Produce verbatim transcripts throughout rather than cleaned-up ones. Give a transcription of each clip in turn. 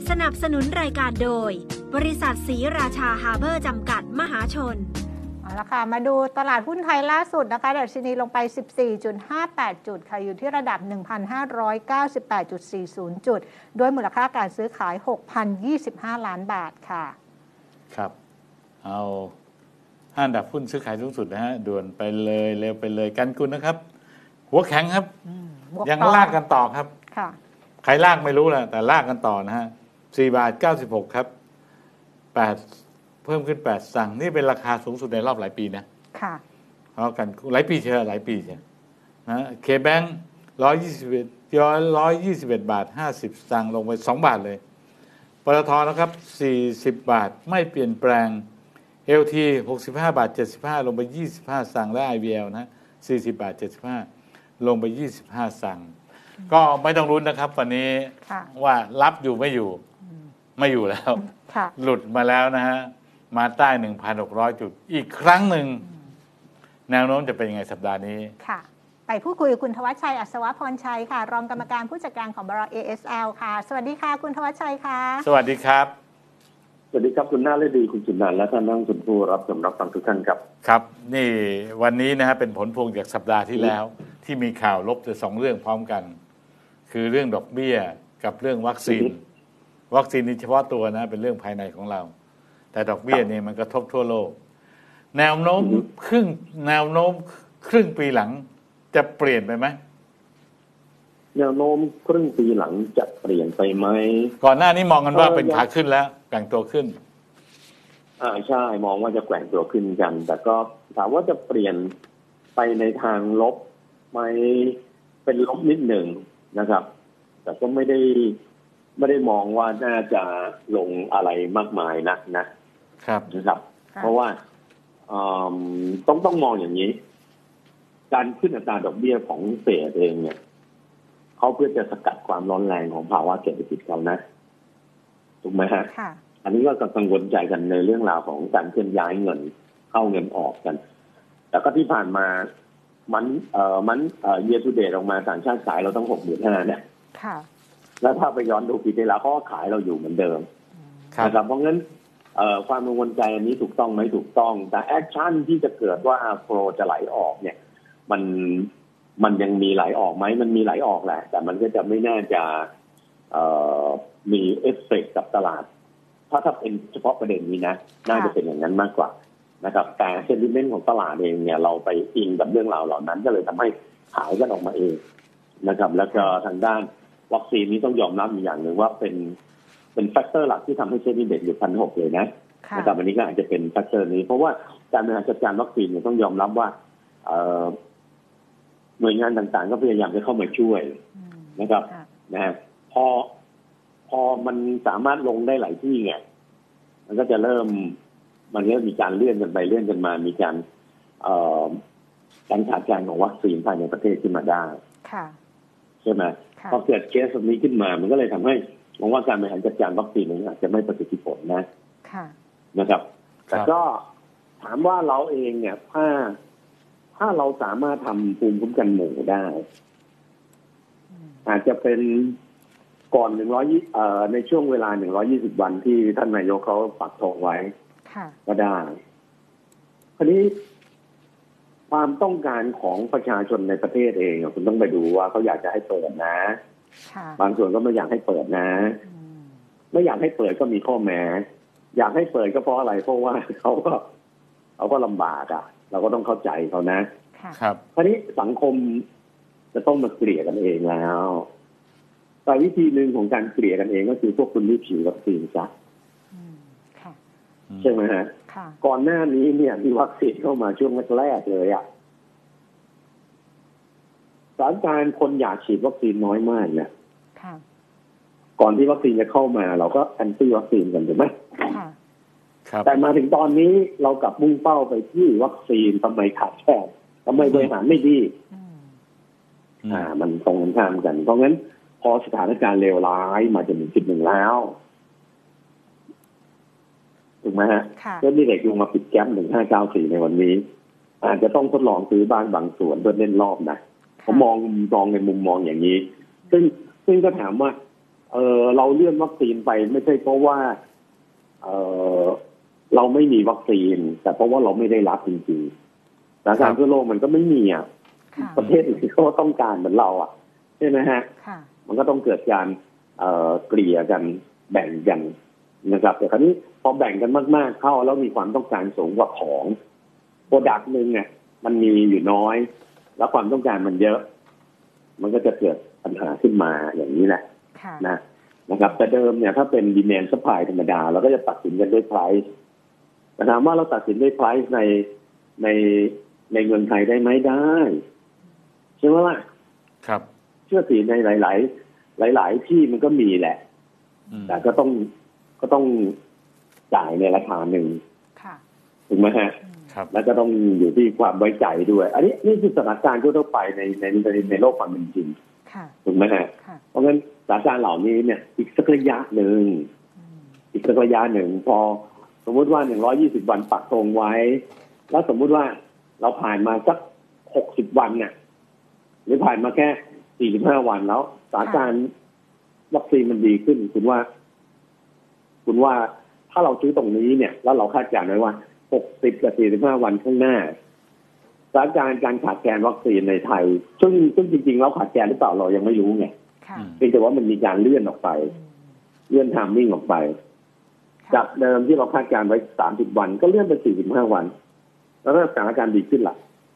สนับสนุนรายการโดยบริษัทศรีราชาฮาร์เบอร์จำกัดมหาชนเอาละค่ะมาดูตลาดหุ้นไทยล่าสุดนะคะดัชนีลงไป สิบสี่จุดห้าแปด จุดค่ะอยู่ที่ระดับ หนึ่งพันห้าร้อยเก้าสิบแปดจุดสี่ศูนย์ จุดด้วยมูลค่าการซื้อขาย หกพันยี่สิบห้า ล้านบาทค่ะครับเอาห้าอันดับหุ้นซื้อขายสูงสุดนะฮะด่วนไปเลยเร็วไปเลยกันกุลนะครับหัวแข็งครับยังลากกันต่อครับค่ะใครลากไม่รู้แหละแต่ลากกันต่อนะฮะสี่บาทเก้าสิบหกครับแปดเพิ่มขึ้นแปดสั่งนี่เป็นราคาสูงสุดในรอบหลายปีนะค่ะเอากันหลายปีเชียวหลายปีเชียวนะเคแบงค์ร้อยยี่สิบเอ็ดย้อยร้อยยี่สิบเอ็ดบาทห้าสิบสั่งลงไปสองบาทเลยปตทนะครับสี่สิบบาทไม่เปลี่ยนแปลง เอล ที หกสิบห้าบาทเจ็ดสิบห้าลงไปยี่สิบห้าสั่งและ ไอ วี แอล นะสี่สิบบาทเจ็ดสิบห้าลงไปยี่สิบห้าสั่งก็ไม่ต้องรุ้นนะครับวันนี้ว่ารับอยู่ไม่อยู่ไม่อยู่แล้วหลุดมาแล้วนะฮะมาใต้ หนึ่งพันหกร้อย จุดอีกครั้งหนึ่งแนวโน้มจะเป็นยังไงสัปดาห์นี้ค่ะไปพูดคุยกับคุณธวัชชัยอัศวพรชัยค่ะรองกรรมการผู้จัดการของบริษัท เอ เอส แอล ค่ะสวัสดีค่ะคุณธวัชชัยค่ะสวัสดีครับสวัสดีครับคุณหน้าเลดีคุณสุนันท์และท่านนักลงทุนผู้รับชมรับฟังทุกท่านครับครับนี่วันนี้นะฮะเป็นผลพวงจากสัปดาห์ที่แล้วที่มีข่าวลบจะสองเรื่องพร้อมกันคือเรื่องดอกเบี้ยกับเรื่องวัคซีนวัคซีนนี่เฉพาะตัวนะเป็นเรื่องภายในของเราแต่ดอกเบี้ยเนี่ยมันกระทบทั่วโลกแนวโน้มครึ่งแนวโน้มครึ่งปีหลังจะเปลี่ยนไปไหมแนวโน้มครึ่งปีหลังจะเปลี่ยนไปไหมก่อนหน้านี้มองกันว่าเป็นขาขึ้นแล้วแกว่งตัวขึ้นอ่าใช่มองว่าจะแกว่งตัวขึ้นกันแต่ก็ถามว่าจะเปลี่ยนไปในทางลบไหมเป็นลบนิดหนึ่งนะครับแต่ก็ไม่ได้ไม่ได้มองว่าน่าจะลงอะไรมากมายนักนะครับนะครับเพราะว่าต้องต้องมองอย่างนี้การขึ้นอัตราดอกเบี้ยของเฟดเองเนี่ยเขาเพื่อจะสกัดความร้อนแรงของภาวะเศรษฐกิจเขานะถูกไหมฮะอันนี้ก็กังวลใจกันในเรื่องราวของการเคลื่อนย้ายเงินเข้าเงินออกกันแต่ก็ที่ผ่านมามันเอ่อมันเอ่อเยทูเดตออกมาต่างชาติขายเราต้องหกหมื่นห้าเนี่ยแล้วถ้าไปย้อนดูปีที่แล้วเขาก็ขายเราอยู่เหมือนเดิมนะครับเพราะงั้นเอ่อความกังวลใจอันนี้ถูกต้องไหมถูกต้องแต่แอคชั่นที่จะเกิดว่าโฟลจะไหลออกเนี่ยมันมันยังมีไหลออกไหมมันมีไหลออกแหละแต่มันก็จะไม่น่าจะเอ่อมีเอฟเฟกต์กับตลาดถ้าถ้าเป็นเฉพาะประเด็นนี้นะน่าจะเป็นอย่างนั้นมากกว่านะครับแต่เซนติเมนต์ของตลาดเองเนี่ยเราไปอิงกับเรื่องราวเหล่านั้นก็เลยทำให้ขายกันออกมาเองนะครับแล้วก็ทางด้านวัคซีนนี้ต้องยอมรับอย่างหนึ่งว่าเป็นเป็นแฟกเตอร์หลักที่ทำให้เซ็นดีเด็กอยู่พันหกเลยนะนะครับอันนี้ก็อาจจะเป็นแฟกเตอร์นี้เพราะว่าการบริหารจัดการวัคซีนเนี่ยต้องยอมรับว่าหน่วยงานต่างๆก็พยายามจะเข้ามาช่วยนะครับนะพอพอมันสามารถลงได้หลายที่ไงมันก็จะเริ่มมันเริ่มมีการเลื่อนกันไปเลื่อนกันมามีการการขาดแคลนของวัคซีนภายในประเทศขึ้นมาได้ใช่ไหมพอเกิดเคสแบบนี้ขึ้นมามันก็เลยทำให้มองว่าการบริหารจัดการวัคซีนนั้นอาจจะไม่ประสิทธิผลนะนะครับแต่ก็ถามว่าเราเองเนี่ยถ้าถ้าเราสามารถทำภูมิคุ้มกันหมู่ได้อาจจะเป็นก่อนหนึ่งร้อยเอ่อในช่วงเวลาหนึ่งร้อยยี่สิบวันที่ท่านนายกเขาปักธงไว้ก็ได้คราวนี้ความต้องการของประชาชนในประเทศเองคุณต้องไปดูว่าเขาอยากจะให้เปิดนะบางส่วนก็ไม่อยากให้เปิดนะไม่อยากให้เปิดก็มีข้อแม้อยากให้เปิดก็เพราะอะไรเพราะว่าเขาก็เขาก็ลำบากอ่ะเราก็ต้องเข้าใจเขานะครับคราวนี้สังคมจะต้องมาเกลี่ยกันเองแล้วแต่วิธีหนึ่งของการเกลี่ยกันเองก็คือพวกคุณรีบฉีดวัคซีนซะใช่ไหมฮะก่อนหน้านี้เนี่ยมีวัคซีนเข้ามาช่วงแรกเลยอ่ะสถานการณ์คนอยากฉีดวัคซีนน้อยมากเนี่ยก่อนที่วัคซีนจะเข้ามาเราก็แอนตี้วัคซีนกันถูกไหมแต่มาถึงตอนนี้เรากลับมุ่งเป้าไปที่วัคซีนทำไมขาดแคลนทำไมบริหารไม่ดีอ่ามันตรงกันข้ามกันเพราะงั้นพอสถานการณ์เลวร้ายมาจนถึงจุดหนึ่งแล้วถูกไหมฮะเรื่องนี้เด็กลงมาปิดแก๊ปหนึ่งห้าเก้าสี่ในวันนี้อาจจะต้องทดลองซื้อบ้านบางส่วนเพื่อเล่นรอบนะผมมองมองในมุมมองอย่างนี้ซึ่งซึ่งก็ถามว่าเออเราเลื่อนวัคซีนไปไม่ใช่เพราะว่าเออเราไม่มีวัคซีนแต่เพราะว่าเราไม่ได้รับจริงๆสถานการณ์ทั่วโลกมันก็ไม่มีอ่ะประเทศอื่นเขาต้องการเหมือนเราอ่ะใช่ไหมฮะมันก็ต้องเกิดการเอ่อเกลี่ยกันแบ่งกันนะครับแต่คราวนี้พอแบ่งกันมากๆเข้าแล้วมีความต้องการสูงกว่าของโปรดักต์นึงเนี่ยมันมีอยู่น้อยแล้วความต้องการมันเยอะมันก็จะเกิดปัญหาขึ้นมาอย่างนี้แหละนะนะครับแต่เดิมเนี่ยถ้าเป็น demand supply ธรรมดาเราก็จะตัดสินกันด้วย price แต่ถามว่าเราตัดสินด้วย price ในในในเมืองไทยได้ไหมได้ใช่ไหมล่ะครับเชื่อสิในหลายๆหลายๆที่มันก็มีแหละแต่ก็ต้องก็ต้องจ่ายในราคาหนึ่งถูกไหมฮะแล้วก็ต้องอยู่ที่ความไว้ใจด้วยอันนี้นี่คือสถานการณ์ทั่วไปในในในในโลกความเป็นจริงถูกไหมฮะเพราะงั้นสถานการณ์เหล่านี้เนี่ยอีกสักระยะหนึ่งอีกสักระยะหนึ่งพอสมมุติว่าหนึ่งร้อยยี่สิบวันปักธงไว้แล้วสมมุติว่าเราผ่านมาสักหกสิบวันเนี่ยหรือผ่านมาแค่สี่สิบห้าวันแล้วสถานการณ์วัคซีนมันดีขึ้นคุณว่าคุณว่าถ้าเราซื้อตรงนี้เนี่ยแล้วเราคาดการณ์ไว้ว่าหกสิบกับสี่สิบห้าวันข้างหน้าสถานการณ์การขาดแคลนวัคซีนในไทยซึ่งซึ่งจริงๆแล้วขาดแคลนหรือเปล่าเรายังไม่รู้ไงเพียงแต่ว่ามันมีการเลื่อนออกไปเลื่อนไทม์มิ่งออกไปจากเดิมที่เราคาดการณ์ไว้สามสิบวันก็เลื่อนไปสี่สิบห้าวันแล้วถ้าสถานการณ์ดีขึ้นล่ะ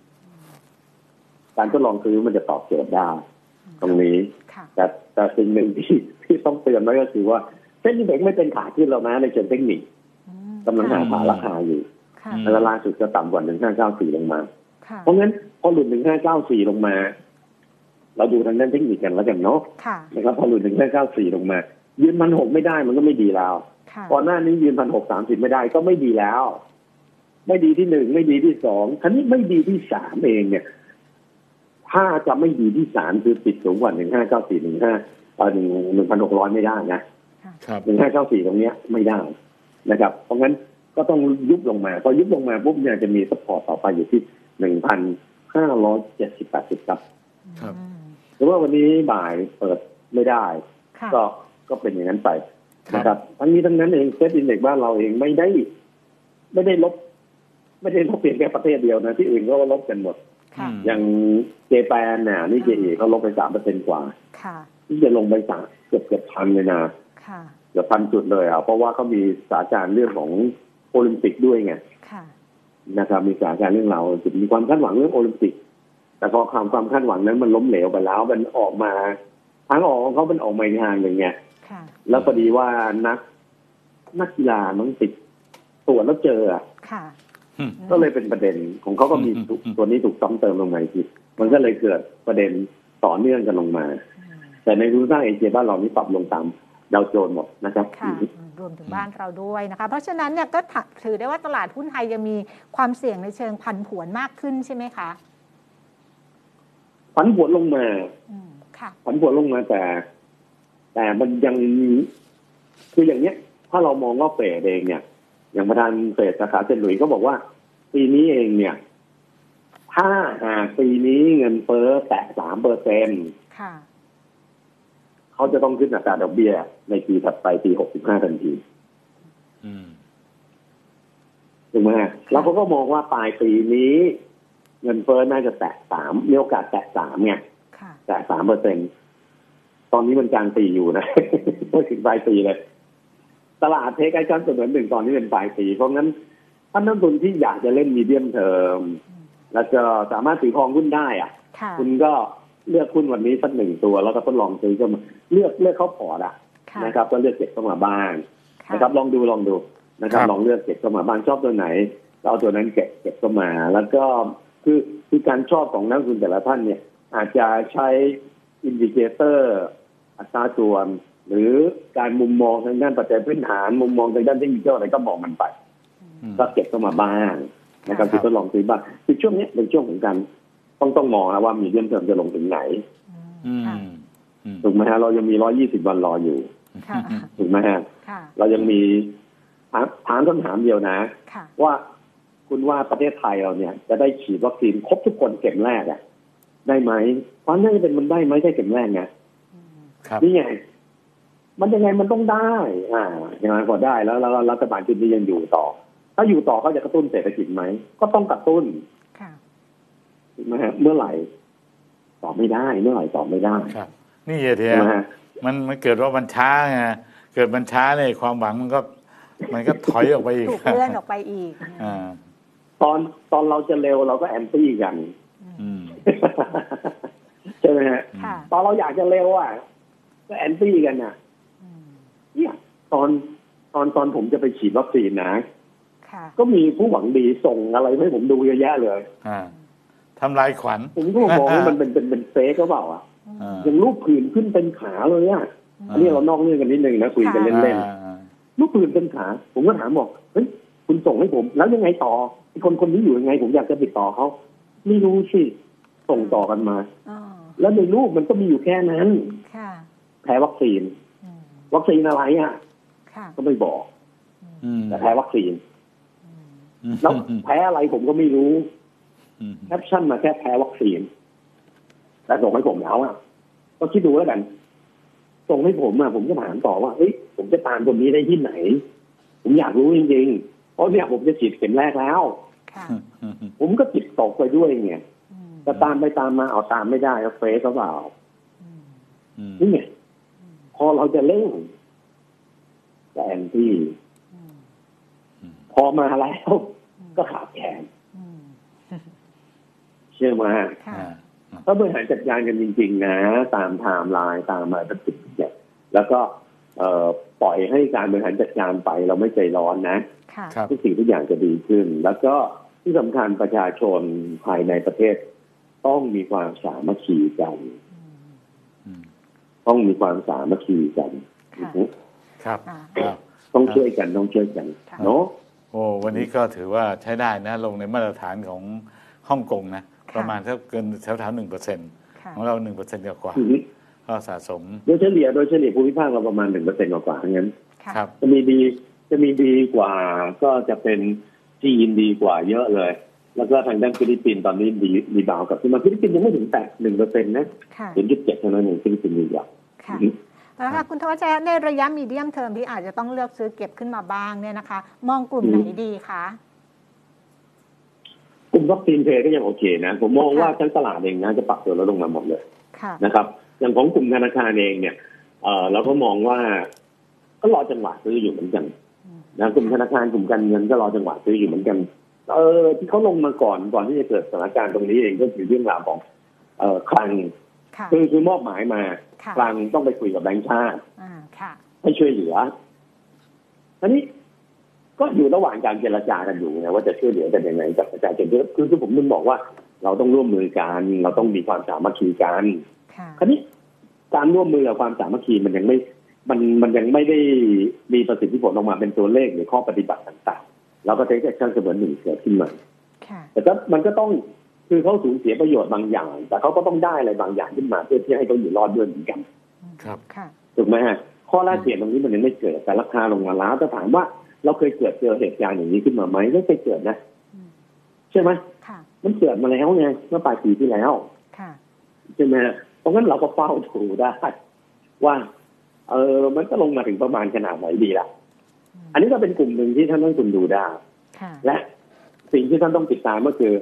การทดลองซื้อมันจะตอบโจทย์ได้ตรงนี้แต่แต่สิ่งหนึ่งที่ที่ต้องเตือนไว้ก็คือว่าเส้นนี้เด็กไม่เป็นขาขึ้นแล้วนะในเชิงเทคนิคกำลังหาขาราคาอยู่แล้วล่าสุดจะต่ำกว่าหนึ่งห้าเก้าสี่ลงมาเพราะงั้นพอหลุดหนึ่งห้าเก้าสี่ลงมาเราดูทางด้านเทคนิคกันแล้วกันเนาะนะครับพอหลุดหนึ่งห้าเก้าสี่ลงมายืนพันหกไม่ได้มันก็ไม่ดีแล้วก่อนหน้านี้ยืนพันหกสามสิบไม่ได้ก็ไม่ดีแล้วไม่ดีที่หนึ่งไม่ดีที่สองคราวนี้ไม่ดีที่สามเองเนี่ยถ้าจะไม่ดีที่สามคือติดสูงกว่าหนึ่งห้าเก้าสี่หนึ่งห้าเอ่อหนึ่งหนึ่งพันหกร้อยไม่ได้นะหนึ่งห้าเก้าสี่ตรงเนี้ยไม่ได้นะครับเพราะงั้นก็ต้องยุบลงมาพอยุบลงมาปุ๊บเนี่ยจะมีซัพพอร์ตต่อไปอยู่ที่หนึ่งพันห้าร้อยเจ็ดสิบแปดสิบครับครับหรือว่าวันนี้บ่ายเปิดไม่ได้ก็ก็เป็นอย่างนั้นไปนะครับทั้งนี้ทั้งนั้นเองเซ็ตอินเด็กซ์บ้านเราเองไม่ได้ไม่ได้ลบไม่ได้ลบเพียงแค่ประเทศเดียวนะที่อื่นก็ลบกันหมดอย่างเจแปนเนี่ยนี่เจเอเขาลบไปสามเปอร์เซ็นต์กว่าที่จะลงไปสามเกือบเกือบพันเลยนะเกือบพันจุดเลยอ่ะเพราะว่าเขามีสถานการณ์เรื่องของโอลิมปิกด้วยไงนะครับมีสถานการณ์เรื่องเราจุดมีความคาดหวังเรื่องโอลิมปิกแต่พอความความคาดหวังนั้นมันล้มเหลวไปแล้วมันออกมาทางออกของเขาเป็นออกมาทางหนึ่งไงแล้วพอดีว่านักนักกีฬาน้องติดตรวจแล้วเจออ่ะก็เลยเป็นประเด็นของเขาก็มีตัวนี้ถูกซ้ำเติมลงมาอีกมันก็เลยเกิดประเด็นต่อเนื่องกันลงมาแต่ในรูปร่างเอเชียบ้านเรานี่ปรับลงตามดาวโจนส์หมดนะครับรวมถึงบ้านเราด้วยนะคะเพราะฉะนั้นเนี่ยก็ถือได้ว่าตลาดหุ้นไทยยังมีความเสี่ยงในเชิงผันผวนมากขึ้นใช่ไหมคะผันผวนลงมาผันผวนลงมาแต่แต่มันยังคืออย่างเนี้ยถ้าเรามองว่าเฟดเองเนี่ยอย่างประธานเฟดสาขาเซนต์หลุยส์ก็บอกว่าปีนี้เองเนี่ยถ้าหากปีนี้เงินเฟ้อแตะสามเปอร์เซ็นต์เขาจะต้องขึ้นอัตราดอกเบี้ยในปีถัดไปปีหกสิบห้าทันทีถูกไหมแล้วเขาก็มองว่าปลายปีนี้เงินเฟ้อน่าจะแตะสามมีโอกาสแตะสามเนี่ยแตะสามเปอร์เซ็นต์ตอนนี้มันกลางปีอยู่นะไม่ถึงปลายปีเลยตลาดเทคไอชั่นเสมือนหนึ่งตอนนี้เป็นปลายปีเพราะงั้นท่านนักลงทุนที่อยากจะเล่นมีเดียมเทอมแล้วจะสามารถถือครองหุ้นได้อ่ะคุณก็เลือกหุ้นวันนี้สักหนึ่งตัวแล้วก็ทดลองซื้อก็เลือกเลือกเข้าพอร์ตอ่ะนะครับก็เลือกเก็บเข้ามาบ้างนะครับลองดูลองดูนะครับลองเลือกเก็บเข้ามาบ้างชอบตัวไหนก็เอาตัวนั้นเก็บเก็บเข้ามาแล้วก็คือคือการชอบของนักลงทุนแต่ละท่านเนี่ยอาจจะใช้อินดิเคเตอร์อัตราส่วนหรือการมุมมองทางด้านปัจจัยพื้นฐานมุมมองทางด้านเทคนิคอะไรก็มองมันไปก็เก็บเข้ามาบ้างนะครับคือทดลองซื้อบ้างคือช่วงนี้เป็นช่วงของการต้องต้องมองนะว่ามีเรื่องเติมจะลงถึงไหนถูกไหมฮะเรายังมีร้อยยี่สิบวันรออยู่ถูกไหมฮะเรายังมีถามถามคำถามเดียวนะว่าคุณว่าประเทศไทยเราเนี่ยจะได้ฉีดวัคซีนครบทุกคนเข็มแรกอ่ะได้ไหมความน่าจะเป็นมันได้ไหมได้เข็มแรกไงนี่ไงมันยังไงมันต้องได้อ่ายังไงก็ได้แล้วแล้วรัฐบาลชุดนี้ยังอยู่ต่อถ้าอยู่ต่อเขาจะกระตุ้นเศรษฐกิจไหมก็ต้องกระตุ้นถูกไหมฮะเมื่อไหร่ตอบไม่ได้เมื่อไหร่ตอบไม่ได้ครับนี่เทียมันมันเกิดว่ามันช้าไงเกิดมันช้าเนี่ยความหวังมันก็มันก็ถอยออกไปอีกถูกเลื่อนออกไปอีกอ่าตอนตอนเราจะเร็วเราก็แอนตี้กันใช่ไหมฮะตอนเราอยากจะเร็วอ่ะก็แอนตี้กันน่ะเนี่ยตอนตอนตอนผมจะไปฉีดวัคซีนนะก็มีผู้หวังดีส่งอะไรให้ผมดูเยอะแยะเลยทำลายขวัญผมก็มองว่ามันเป็นเป็นเป็นเฟกหรือเปล่าอ่ะยังรูปผื่นขึ้นเป็นขาเลยอ่ะอันนี้เรานอกเรื่องกันนิดนึงนะคุยกันเล่นๆรูปผื่นเป็นขาผมก็ถามบอกเฮ้ยคุณส่งให้ผมแล้วยังไงต่อคนคนนี้อยู่ยังไงผมอยากจะติดต่อเขาไม่รู้สิส่งต่อกันมาแล้วในรูปมันก็มีอยู่แค่นั้นแพ้วัคซีนวัคซีนอะไรอ่ะก็ไม่บอกแต่แพ้วัคซีนแล้วแพ้อะไรผมก็ไม่รู้แคปชั่นมาแค่แพ้วัคซีนแต่ส่งให้ผมแล้วอ่ะก็คิดดูแล้วกันส่งให้ผมอ่ะผมก็ถามต่อว่าเฮ้ยผมจะตามคนนี้ได้ที่ไหนผมอยากรู้จริงๆเพราะเนี่ยผมจะฉีดเข็มแรกแล้วผมก็จิตตกไปด้วยไงจะตามไปตามมาเอาตามไม่ได้แล้วเฟซก็เปล่านี่ไงพอเราจะเล่นแต่แอนตี้พอมาแล้วก็ขาดแขนเชื่อมาถ้าบริหารจัดการกันจริงๆนะตามไทม์ไลน์ตามมาตั้งแต่เนี่ยแล้วก็ปล่อยให้การบริหารจัดการไปเราไม่ใจร้อนนะทุกสิ่งทุกอย่างจะดีขึ้นแล้วก็ที่สำคัญประชาชนภายในประเทศต้องมีความสามัคคีกันต้องมีความสามัคคีกันครับต้องช่วยกันต้องช่วยกันเนาะโอ้วันนี้ก็ถือว่าใช้ได้นะลงในมาตรฐานของฮ่องกงนะประมาณเท่าเกินแถวๆหนึ่งเปอร์เซ็นต์ของเราหนึ่งเปอร์เซ็นต์กว่าก็สะสมโดยเฉลี่ยโดยเฉลี่ยภูมิภาคเราประมาณหนึ่งเปอร์เซ็นต์กว่าๆงั้นครับจะมีดีจะมีดีกว่าก็จะเป็นจีนดีกว่าเยอะเลยแล้วก็ทางด้านฟิลิปปินส์ตอนนี้ดีดีบาวกับที่มาฟิลิปปินส์ยังไม่ถึงแตะหนึ่งเปอร์เซ็นต์นะถึงจุดเจ็ดเท่านั้นเองฟิลิปปินส์ดีกว่าแล้วค่ะคุณธวัชชัยในระยะมีเดียมเทอมที่อาจจะต้องเลือกซื้อเก็บขึ้นมาบ้างเนี่ยนะคะมองกลุ่มไหนดีคะกลุ่มวัคซีนเพย์ก็ยังโอเคนะผมมองว่าทั้งตลาดเองนะจะปรับตัวลดลงมาหมดเลยนะครับอย่างของกลุ่มธนาคารเองเนี่ยเออเราก็มองว่าก็รอจังหวะซื้ออยู่เหมือนกันนะกลุ่มธนาคารกลุ่มการเงินก็รอจังหวะซื้ออยู่เหมือนกันเออที่เขาลงมาก่อนก่อนที่จะเกิดสถานการณ์ตรงนี้เองก็คือเรื่องราวของเอ่อคลังคือคือมอบหมายมาคลังต้องไปคุยกับแบงก์ชาติให้ช่วยเหลืออันนี้ก็อยู่ระหว่างการเจรจากันอยู่นะว่าจะช่วยเหลือกันยังไงกับประชาชนคือคือผมนึกบอกว่าเราต้องร่วมมือกันเราต้องมีความสามัคคีกันคราวนี้การร่วมมือกับความสามัคคีมันยังไม่มันมันยังไม่ได้มีประสิทธิผลออกมาเป็นตัวเลขหรือข้อปฏิบัติต่างๆเราก็เทคแอคชั่นเสมือนหนึ่งเกิดขึ้นมาแต่ก็มันก็ต้องคือเขาสูญเสียประโยชน์บางอย่างแต่เขาก็ต้องได้อะไรบางอย่างขึ้นมาเพื่อที่ให้เขาอยู่รอดด้วยเหมือนกันครับถูกไหมฮะข้อแรกเปลี่ยนตรงนี้มันยังไม่เกิดแต่ราคาลงมาแล้วจะถามว่าเราเคยเกิดเจอเหตุการณ์อย่างนี้ขึ้นมาไหมไม่เคยเกิดนะใช่ไหมมันเกิดมาแล้วไงเมื่อปลายปีที่แล้วใช่ไหมเพราะงั้นเราก็เฝ้าดูได้ว่าเออมันก็ลงมาถึงประมาณขนาดไหนดีล่ะอันนี้ก็เป็นกลุ่มหนึ่งที่ท่านต้องคุณดูได้และสิ่งที่ท่านต้องติดตามก็คือ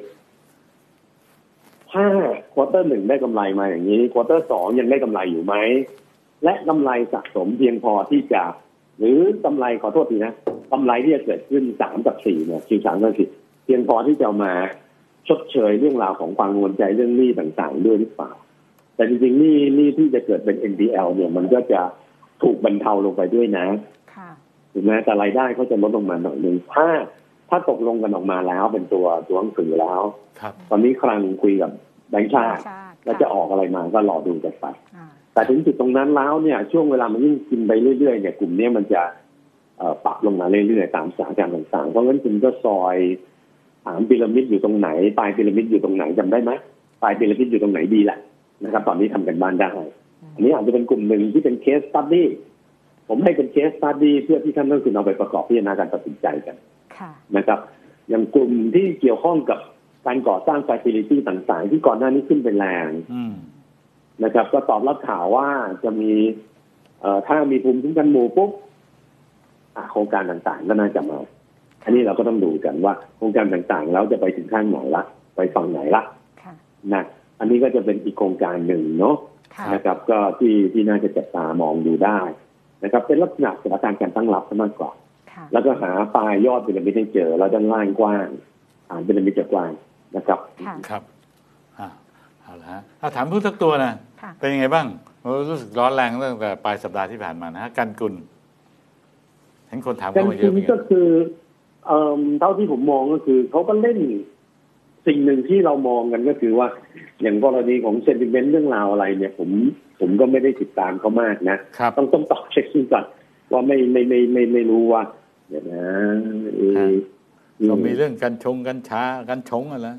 ถ้าควอเตอร์หนึ่งได้กำไรมาอย่างนี้ควอเตอร์สองยังได้กำไรอยู่ไหมและกำไรสะสมเพียงพอที่จะหรือกำไรขอโทษทีนะกำไรที่จะเกิดขึ้นสามกับสี่เนี่ยคิวสามกับสี่เพียงพอที่จะมาชดเชยเรื่องราวของความกังวลใจเรื่องหนี้ต่างๆด้วยหรือเปล่าแต่จริงๆหนี้หนี้ที่จะเกิดเป็น เอ็น พี แอล เนี่ยมันก็จะถูกบรรเทาลงไปด้วยนะถูกไหมแต่รายได้เขาจะลดลงมาหน่อยนึงถ้าถ้าตกลงกันออกมาแล้วเป็นตัวตัวหนังสือแล้วตอนนี้ครั้งคุยกับแบงก์ชาติแล้วจะออกอะไรมาก็รอดูกันไปแต่ถึงจุดตรงนั้นแล้วเนี่ยช่วงเวลามันยิ่งกินไปเรื่อยๆเนี่ยกลุ่มนี้มันจะปรับลงมาเรื่อยๆตามสถานการณ์ต่างๆเพราะงั้นคุณก็ซอยฐานพีระมิดอยู่ตรงไหนปลายพีระมิดอยู่ตรงไหนจำได้ไหมปลายพีระมิดอยู่ตรงไหนดีแหละนะครับตอนนี้ทำกันบ้านได้อันนี้อาจจะเป็นกลุ่มหนึ่งที่เป็นเคสสตั๊ดดี้ผมให้เป็นเคสสตั๊ดดี้เพื่อที่ท่านต้องคุณเอาไปประกอบพิจารณาการตัดสินใจกันนะครับอย่างกลุ่มที่เกี่ยวข้องกับการก่อสร้างฟาซิลิตี้ต่างๆที่ก่อนหน้านี้ขึ้นเป็นแรงนะครับก็ตอบรับข่าวว่าจะมีเอ่อถ้ามีภูมิคุ้มกันหมู่ปุ๊บโครงการต่างๆก็น่าจะมาอันนี้เราก็ต้องดูกันว่าโครงการต่างๆแล้วจะไปถึงข้างไหนละไปฝั่งไหนละนะอันนี้ก็จะเป็นอีกโครงการหนึ่งเนาะนะครับก็ที่ที่น่าจะจับตามองดูได้นะครับเป็นลักษณะสถานการณ์การตั้งรับมากกว่าแล้วก็หาปลายยอดพีระมิดให้เจอแล้วด้านล่างกว้างฐานพีระมิดจะกว้างนะครับครับเอาละฮะถ้าถามทุกสักตัวนะเป็นยังไงบ้างรู้สึกร้อนแรงตั้งแต่ปลายสัปดาห์ที่ผ่านมานะกันกุลเห็นคนถามเข้ามาเยอะเหมือนกันก็คือเอ่อเท่าที่ผมมองก็คือเขาก็เล่นสิ่งหนึ่งที่เรามองกันก็คือว่าอย่างกรณีของเซนติเมนต์เรื่องราวอะไรเนี่ยผมผมก็ไม่ได้ติดตามเขามากนะต้องต้องตอบเช็คซิ่งก่อนว่าไม่ไม่ไม่ไม่ไม่รู้ว่าเดี๋ยวนะก็มีเรื่องกันชงกันช้ากันชงอะไร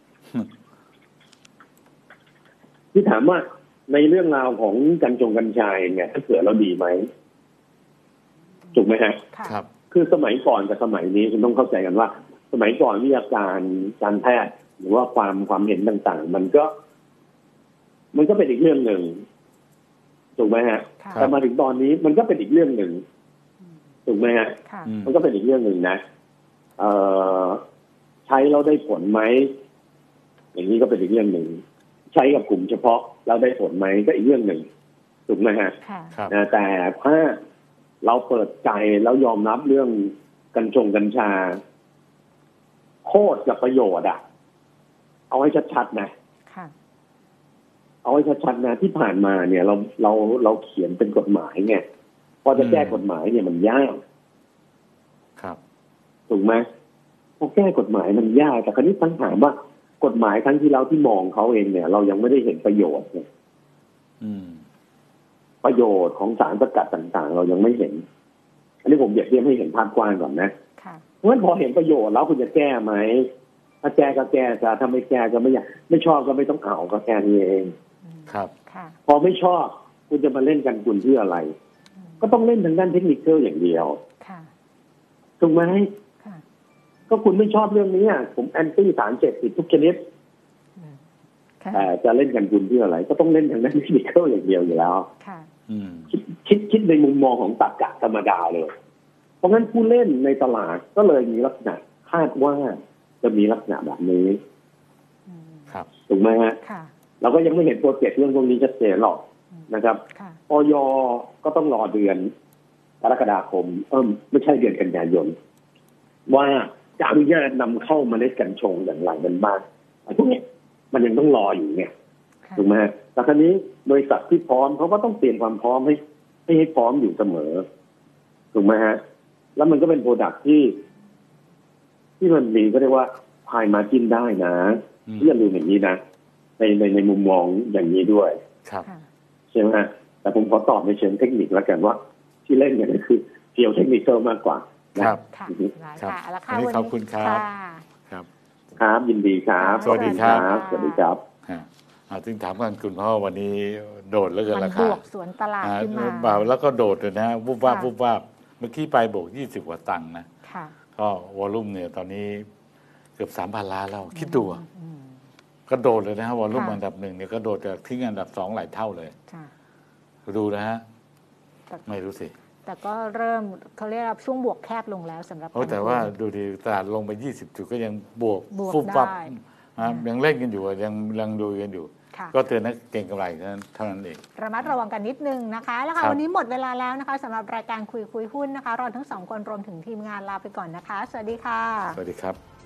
ที่ถามว่าในเรื่องราวของกัญชงกัญชาเนี่ยถ้าเกิดเราดีไหมถูกไหมฮะครับคือสมัยก่อนกับสมัยนี้คุณต้องเข้าใจกันว่าสมัยก่อนวิทยาการการแพทย์หรือว่าความความเห็นต่างๆมันก็มันก็เป็นอีกเรื่องหนึ่งถูกไหมฮะแต่มาถึงตอนนี้มันก็เป็นอีกเรื่องหนึ่งถูกไหมฮะมันก็เป็นอีกเรื่องหนึ่งนะเอ่อใช้แล้วได้ผลไหมอย่างนี้ก็เป็นอีกเรื่องหนึ่งใช้กับกลุ่มเฉพาะแล้วได้ผลไหมก็อีกเรื่องหนึ่งถูกไหมฮะนะแต่ถ้าเราเปิดใจแล้วยอมรับเรื่องกัญชงกัญชาโทษกับประโยชน์อ่ะเอาให้ชัดๆนะเอาให้ชัดๆนะที่ผ่านมาเนี่ยเราเราเราเขียนเป็นกฎหมายไงพอจะแก้กฎหมายเนี่ยมันยากครับถูกไหมพอแก้กฎหมายมันยากแต่คราวนี้ตั้งถามว่ากฎหมายครั้งที่แล้วที่มองเขาเองเนี่ยเรายังไม่ได้เห็นประโยชน์เนี่ยประโยชน์ของสารสกัดต่างๆเรายังไม่เห็นอันนี้ผมเปรียบเทียบให้เห็นภาพกว้างก่อนนะเพราะฉะนั้นพอเห็นประโยชน์แล้วคุณจะแก้ไหมถ้าแก้ก็แก้จะถ้าไม่แก้ก็ไม่อยากไม่ชอบก็ไม่ต้องเอาก็แค่นี้เองครับพอไม่ชอบคุณจะมาเล่นกันคุณเพื่ออะไรก็ต้องเล่นทางด้านเทคนิคอย่างเดียวถูกไหมก็คุณไม่ชอบเรื่องนี้ผมแอนตี้สารเสพติดทุกชนิดแต่จะเล่นกันคุณเพื่ออะไรก็ต้องเล่นทางด้านเทคนิคอย่างเดียวอยู่แล้วคิดคิดคิดในมุมมองของตรรกะธรรมดาเลยเพราะงั้นผู้เล่นในตลาดก็เลยมีลักษณะคาดว่าจะมีลักษณะแบบนี้ครับถูกไหมฮะเราก็ยังไม่เห็นโปรเจกต์เรื่องพวกนี้ชัดเจนหรอกนะครับอย.ก็ต้องรอเดือนกรกฎาคมเออไม่ใช่เดือนกันยายนว่าจะอนุญาตนำเข้าเมล็ดกัญชงอย่างไรกันบ้างพวกนี้มันยังต้องรออยู่ไงถูกไหมแต่คราวนี้บริษัทที่พร้อมเขาก็ต้องเตรียมความพร้อมให้ให้ให้พร้อมอยู่เสมอถูกไหมฮะแล้วมันก็เป็นโปรดักที่ที่มันมีก็เรียกว่าพายมาจิ้นได้นะอย่าลืมอย่างนี้นะในในในมุมมองอย่างนี้ด้วยครับใช่ไหมแต่ผมขอตอบในเชิงเทคนิคแล้วกันว่าที่เล่นกันก็คือเกี่ยวเทคนิคมากกว่าครับค่ะแล้วค่ะวันนี้ขอบคุณครับครับครับยินดีครับสวัสดีครับสวัสดีครับอ่าถึงถามกันคุณพ่อวันนี้โดดแล้วกันราคาบวกสวนตลาดขึ้นมาแล้วก็โดดเลยนะวุบวับวุบวับเมื่อกี้ไปบวกยี่สิบกว่าตังค์นะก็วอลุ่มเนี่ยตอนนี้เกือบสามพันล้านแล้วคิดดูก็โดดเลยนะฮะวอลุ่มอันดับหนึ่งเนี่ยก็โดดจากทิ้งอันดับสองหลายเท่าเลยดูนะฮะไม่รู้สิแต่ก็เริ่มเขาเรียกว่าช่วงบวกแคบลงแล้วสำหรับโอ้แต่ว่าดูดีตลาดลงไปยี่สิบจุดก็ยังบวกฟุบฟับยังเล่นกันอยู่ยังยังดูกันอยู่ก็เตือนนักเก็งกำไรเท่านั้นเองระมัดระวังกันนิดนึงนะคะแล้วค่ะวันนี้หมดเวลาแล้วนะคะสำหรับรายการคุยคุยหุ้นนะคะเราทั้งสองคนรวมถึงทีมงานลาไปก่อนนะคะสวัสดีค่ะสวัสดีครับ